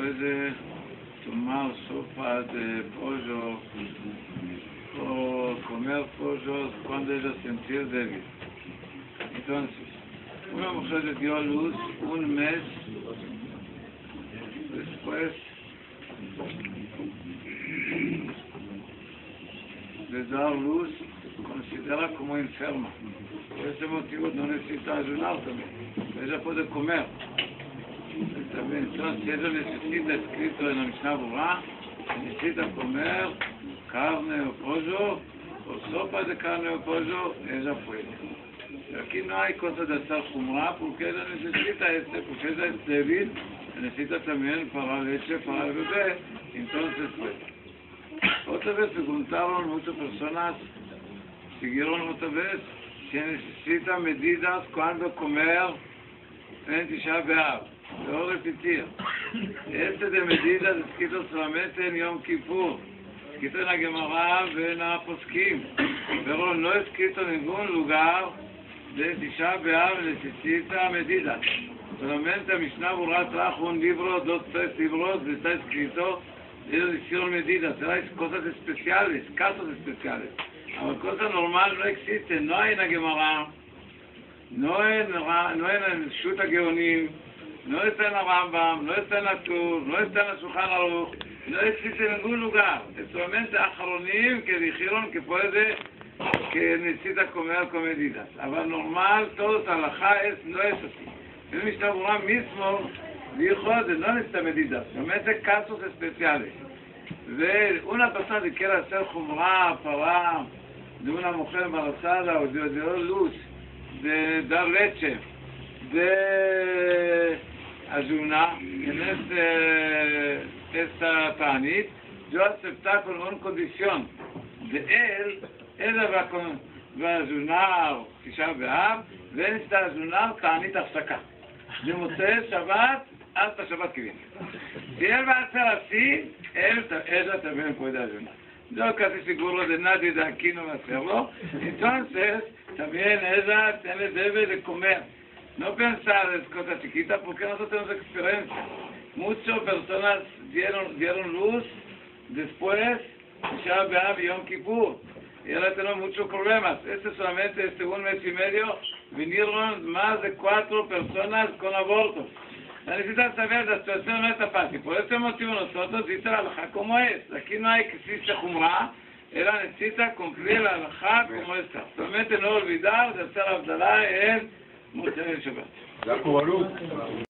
puede tomar sopa de pollo o comer pollo cuando ella sentir débil. Entonces, una mujer le dio a luz un mes después de dar luz, considera como enferma. Por ese motivo no necesita ayunar también. Ella puede comer. También, entonces, si ella necesita, escrito en la Mishnah Berurah, necesita comer carne o pollo, o sopa de carne o pollo, ella puede. Aquí no hay cosa de hacer jumra, porque ella necesita porque ella es débil, necesita también para leche, para el bebé, entonces puede. Otra vez preguntaron muchas personas, siguieron otra vez, si necesita medidas cuando comer en Tisha B'Av. Debo repetir, de medidas escrito solamente en Yom Kippur, escrito en la Gemara en la Poskim, pero no escrito en ningún lugar de Tisha B'Av necesita medidas. Solamente Mishnah Berurah trajo un libro, tres libros, está escrito, ellos hicieron medidas, eran cosas especiales, casos especiales. Pero cosa normal no existe, no hay en la Gemara, no en el Shut HaGeonim, no está en la Rambam, no está en la Tur, no está en la Shulchan Aruch, no existe en ningún lugar. Es solamente Acharonim que dijeron que necesita comer con medidas. Pero normal, todos halajá no es así. El Mishnah Berurah mismo dijo de no necesita medidas, solamente casos especiales. De una persona que quiera hacer jumra para de una mujer embarazada o de dar luz, de dar leche, de ayunar en esta tanit, yo aceptar con una condición de él va a ayunar Tisha B'Av, ואין necesita ayunar tanit הפסקה. de Motzei Shabbat hasta Shabbat que viene. Si él va a hacer así, ella también puede ayunar. Yo casi seguro de nadie de aquí no va a hacerlo. Entonces, también ella debe de comer. No pensar en cosas chiquitas porque nosotros tenemos experiencia. Muchas personas dieron luz después Tisha B'Av y Yom Kippur. Y ahora tenemos muchos problemas. Solamente un mes y medio vinieron más de 4 personas con abortos. Necesitan saber la situación no está fácil. Por ese motivo nosotros dice la halajá como es. Aquí no hay que existe jumra. Ella necesita cumplir la halajá como está. Solamente no olvidar de hacer abdalá en Motzei Shabbat.